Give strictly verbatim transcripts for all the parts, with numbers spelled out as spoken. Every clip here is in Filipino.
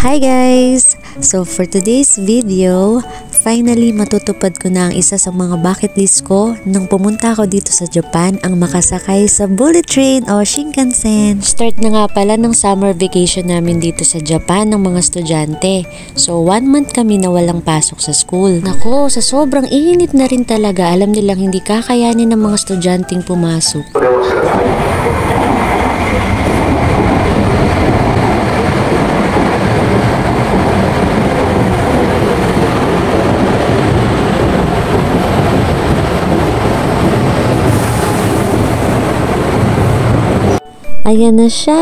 Hi guys! So for today's video, finally matutupad ko na ang isa sa mga bucket list ko nung pumunta ako dito sa Japan, ang makasakay sa bullet train o Shinkansen. Start na nga pala ng summer vacation namin dito sa Japan ng mga estudyante. So one month kami na walang pasok sa school. Nako, sa sobrang init na rin talaga, alam nilang hindi kakayanin ng mga estudyanteng pumasok. Ayan na siya!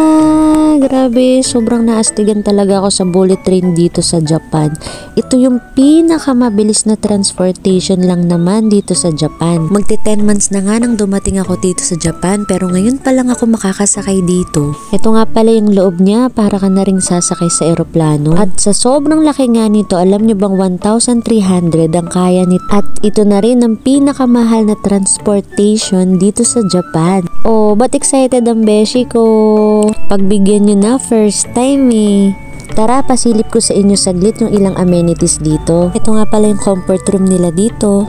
Grabe, sobrang naastigan talaga ako sa bullet train dito sa Japan. Ito yung pinakamabilis na transportation lang naman dito sa Japan. Magti ten months na nga nang dumating ako dito sa Japan, pero ngayon pa lang ako makakasakay dito. Ito nga pala yung loob niya, para ka na ring sasakay sa eroplano. At sa sobrang laki nga nito, alam nyo bang one thousand three hundred ang kaya nito. At ito na rin ang pinakamahal na transportation dito sa Japan. Oh, but excited ang beshi ko. Pagbigyan nyo na, first time eh. Tara, pasilip ko sa inyo saglit yung ilang amenities dito. Ito nga pala yung comfort room nila dito.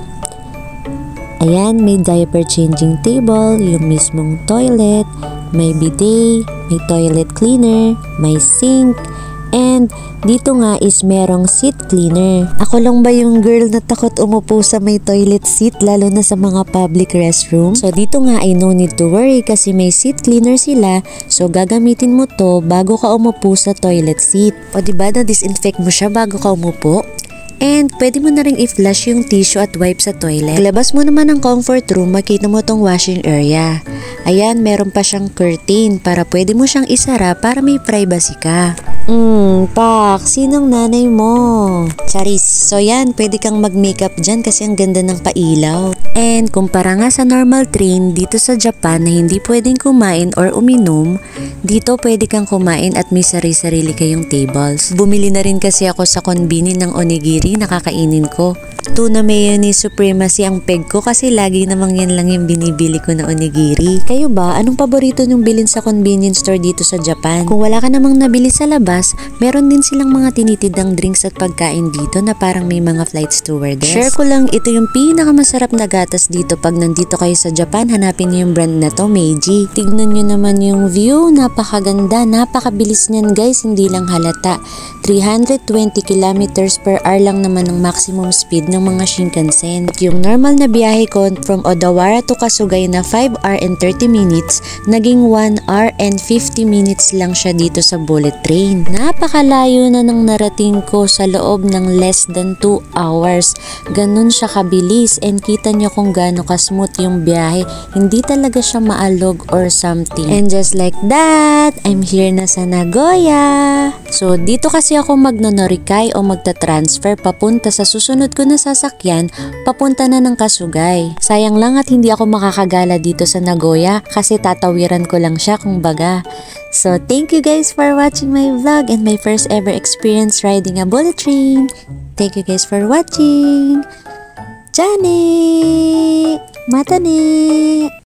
Ayan, may diaper changing table, yung mismong toilet, may bidet, may toilet cleaner, may sink, and dito nga is merong seat cleaner. Ako lang ba yung girl na takot umupo sa may toilet seat, lalo na sa mga public restroom? So dito nga ay no need to worry kasi may seat cleaner sila. So gagamitin mo to bago ka umupo sa toilet seat. O diba na disinfect mo siya bago ka umupo? And pwede mo na rin i-flush yung tissue at wipe sa toilet. Labas mo naman ng comfort room, makita mo tong washing area. Ayan, meron pa siyang curtain para pwede mo siyang isara para may privacy ka. Hmm, Pak, sinong nanay mo? Charis. So yan, pwede kang mag-makeup dyan kasi ang ganda ng pailaw. And kumpara nga sa normal train dito sa Japan na hindi pwedeng kumain or uminom, dito pwede kang kumain at may sarili-sarili kayong tables. Bumili na rin kasi ako sa konbini ng onigiri na kakainin ko. Tuna mayonnaise supremacy ang peg ko kasi lagi namang yan lang yung binibili ko na onigiri. Kayo ba, anong paborito nyong bilhin sa convenience store dito sa Japan? Kung wala ka namang nabili sa labas, meron din silang mga tinitidang drinks at pagkain dito na parang may mga flight stewardess. Share ko lang, ito yung pinakamasarap na gatas dito pag nandito kayo sa Japan. Hanapin niyo yung brand na to, Meiji. Tignan nyo naman yung view, napakaganda, napakabilis niyan guys, hindi lang halata. three hundred twenty kilometers per hour lang naman ang maximum speed ng mga Shinkansen. Yung normal na biyahe ko from Odawara to Kasugai na five hours and thirty minutes, naging one hour and fifty minutes lang siya dito sa bullet train. Napakalayo na nang narating ko sa loob ng less than two hours. Ganun siya kabilis, and kita nyo kung gaano ka-smooth yung biyahe. Hindi talaga siya maalog or something. And just like that, I'm here na sa Nagoya. So dito kasi ako magnonorikay o magta-transfer papunta sa susunod ko na sasakyan papunta na ng Kasugai. Sayang lang at hindi ako makakagala dito sa Nagoya kasi tatawiran ko lang siya kung baga. So thank you guys for watching my vlog and my first ever experience riding a bullet train. Thank you guys for watching. Jane! Mata ne!